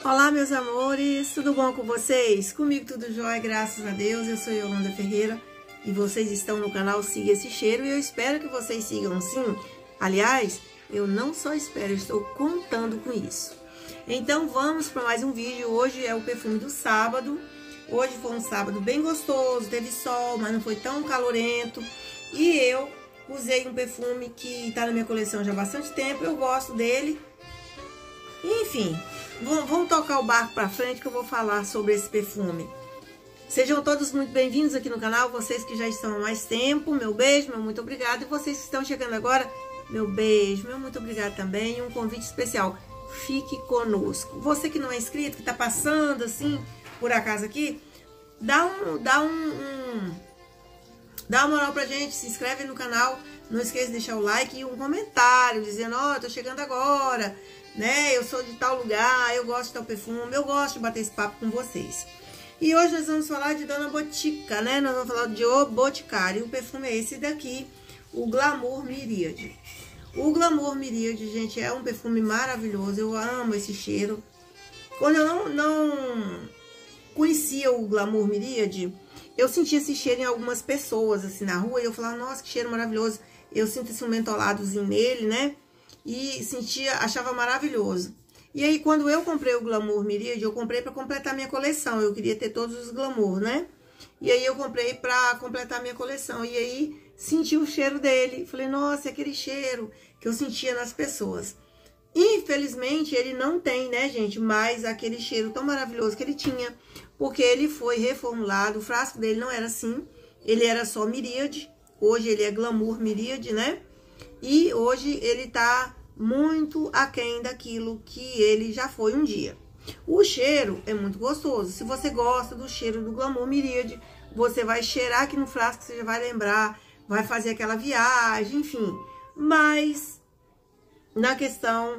Olá, meus amores, tudo bom com vocês? Comigo tudo jóia, graças a Deus. Eu sou Yolanda Ferreira e vocês estão no canal Siga Esse Cheiro e eu espero que vocês sigam sim. Aliás, eu não só espero, eu estou contando com isso. Então vamos para mais um vídeo. Hoje é o perfume do sábado. Hoje foi um sábado bem gostoso, teve sol, mas não foi tão calorento. E eu usei um perfume que está na minha coleção já há bastante tempo, eu gosto dele. Enfim, vamos tocar o barco para frente que eu vou falar sobre esse perfume. Sejam todos muito bem-vindos aqui no canal, vocês que já estão há mais tempo, meu beijo, meu muito obrigado. E vocês que estão chegando agora, meu beijo, meu muito obrigado também. E um convite especial, fique conosco. Você que não é inscrito, que está passando assim, por acaso aqui, dá uma moral pra gente, se inscreve no canal, não esqueça de deixar o like e um comentário, dizendo, ó, tô chegando agora, né, eu sou de tal lugar, eu gosto de tal perfume, eu gosto de bater esse papo com vocês. E hoje nós vamos falar de Dona Botica, né, nós vamos falar de O Boticário, e o perfume é esse daqui, o Glamour Myriad. O Glamour Myriad, gente, é um perfume maravilhoso, eu amo esse cheiro. Quando eu não conhecia o Glamour Myriad, eu sentia esse cheiro em algumas pessoas, assim, na rua, e eu falava, nossa, que cheiro maravilhoso. Eu sinto esse mentoladozinho nele, né? E achava maravilhoso. E aí, quando eu comprei o Glamour Myriad, eu comprei para completar minha coleção. Eu queria ter todos os Glamour, né? E aí, eu comprei para completar minha coleção. E aí, senti o cheiro dele. Falei, nossa, é aquele cheiro que eu sentia nas pessoas. Infelizmente, ele não tem, né, gente, mais aquele cheiro tão maravilhoso que ele tinha, porque ele foi reformulado, o frasco dele não era assim, ele era só Myriad, hoje ele é Glamour Myriad, né, e hoje ele tá muito aquém daquilo que ele já foi um dia. O cheiro é muito gostoso, se você gosta do cheiro do Glamour Myriad, você vai cheirar aqui no frasco, você já vai lembrar, vai fazer aquela viagem, enfim, mas na questão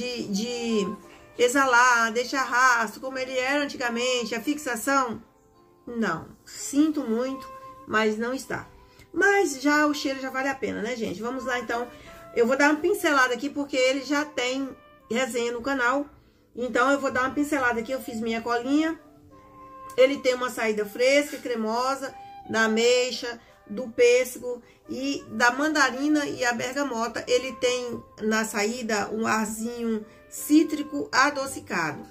de exalar, deixar rastro, como ele era antigamente, a fixação, não. Sinto muito, mas não está. Mas já o cheiro já vale a pena, né, gente? Vamos lá, então. Eu vou dar uma pincelada aqui, porque ele já tem resenha no canal. Então, eu vou dar uma pincelada aqui. Eu fiz minha colinha. Ele tem uma saída fresca, cremosa, da ameixa, do pêssego e da mandarina e a bergamota. Ele tem na saída um arzinho cítrico adocicado.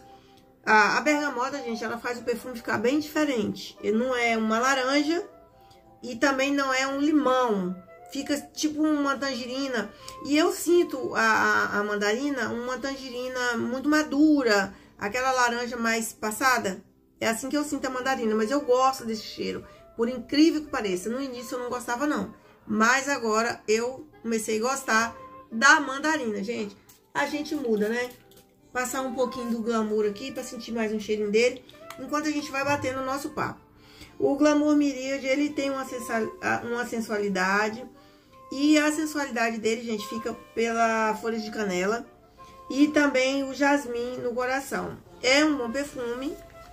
A bergamota, gente, ela faz o perfume ficar bem diferente. Ele não é uma laranja e também não é um limão. Fica tipo uma tangerina. E eu sinto a mandarina uma tangerina muito madura. Aquela laranja mais passada. É assim que eu sinto a mandarina. Mas eu gosto desse cheiro. Por incrível que pareça, no início eu não gostava não, mas agora eu comecei a gostar da mandarina, gente. A gente muda, né? Passar um pouquinho do glamour aqui para sentir mais um cheirinho dele, enquanto a gente vai batendo o nosso papo. O Glamour Myriad, ele tem uma sensualidade, e a sensualidade dele, gente, fica pela folha de canela e também o jasmim no coração. É um bom perfume,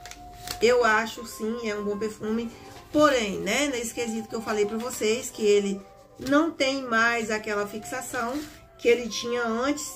eu acho sim, é um bom perfume. Porém, né, nesse quesito que eu falei pra vocês, que ele não tem mais aquela fixação que ele tinha antes.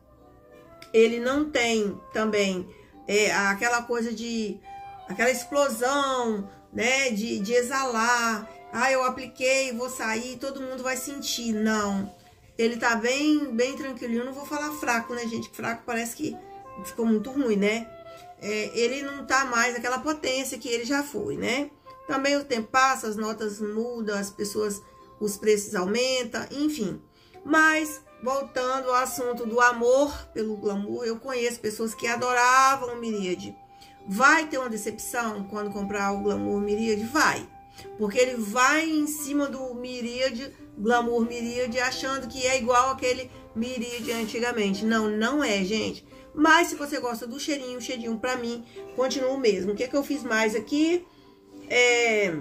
Ele não tem também aquela coisa aquela explosão, né, de exalar. Ah, eu apliquei, vou sair, todo mundo vai sentir. Não, ele tá bem tranquilinho. Não vou falar fraco, né, gente, fraco parece que ficou muito ruim, né. Ele não tá mais aquela potência que ele já foi, né. Também o tempo passa, as notas mudam, os preços aumentam, enfim. Mas, voltando ao assunto do amor pelo glamour, eu conheço pessoas que adoravam o Myriad. Vai ter uma decepção quando comprar o Glamour Myriad? Vai. Porque ele vai em cima do Myriad, Glamour Myriad, achando que é igual aquele Myriad antigamente. Não, não é, gente. Mas se você gosta do cheirinho, o cheirinho pra mim continua o mesmo. O que que eu fiz mais aqui? É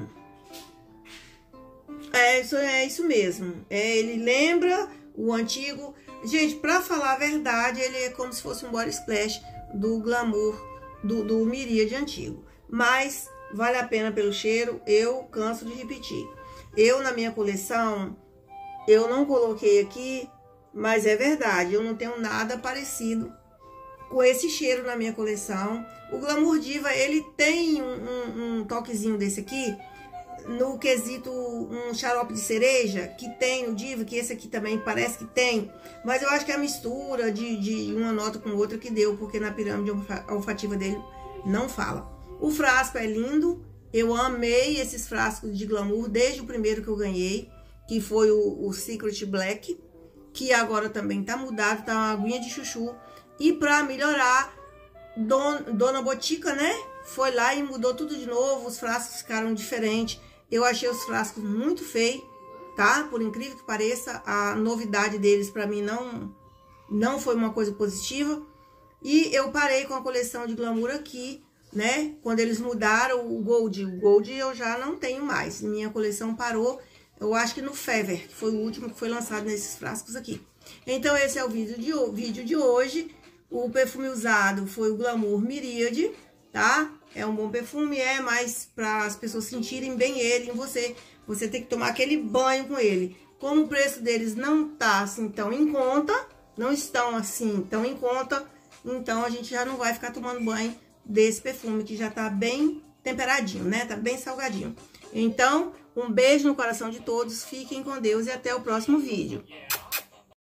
isso mesmo. Ele lembra o antigo. Gente, pra falar a verdade, ele é como se fosse um body splash do Glamour do Myriad antigo. Mas vale a pena pelo cheiro, eu canso de repetir. Eu, na minha coleção, eu não coloquei aqui, mas é verdade, eu não tenho nada parecido com esse cheiro na minha coleção. O Glamour Diva, ele tem um toquezinho desse aqui, no quesito um xarope de cereja, que tem o Diva, que esse aqui também parece que tem, mas eu acho que é a mistura de uma nota com outra que deu, porque na pirâmide olfativa dele não fala. O frasco é lindo, eu amei esses frascos de Glamour desde o primeiro que eu ganhei, que foi o Secret Black, que agora também tá mudado, tá uma aguinha de chuchu. E pra melhorar, Dona Botica, né, foi lá e mudou tudo de novo, os frascos ficaram diferentes. Eu achei os frascos muito feios, tá? Por incrível que pareça, a novidade deles pra mim não foi uma coisa positiva. E eu parei com a coleção de Glamour aqui, né? Quando eles mudaram o Gold. O Gold eu já não tenho mais. Minha coleção parou, eu acho que no Fever, que foi o último que foi lançado nesses frascos aqui. Então esse é o vídeo de hoje. O perfume usado foi o Glamour Myriad, tá? É um bom perfume, mas para as pessoas sentirem bem ele em você. Você tem que tomar aquele banho com ele. Como o preço deles não tá assim tão em conta, não estão assim tão em conta, então a gente já não vai ficar tomando banho desse perfume, que já tá bem temperadinho, né? Tá bem salgadinho. Então, um beijo no coração de todos, fiquem com Deus e até o próximo vídeo.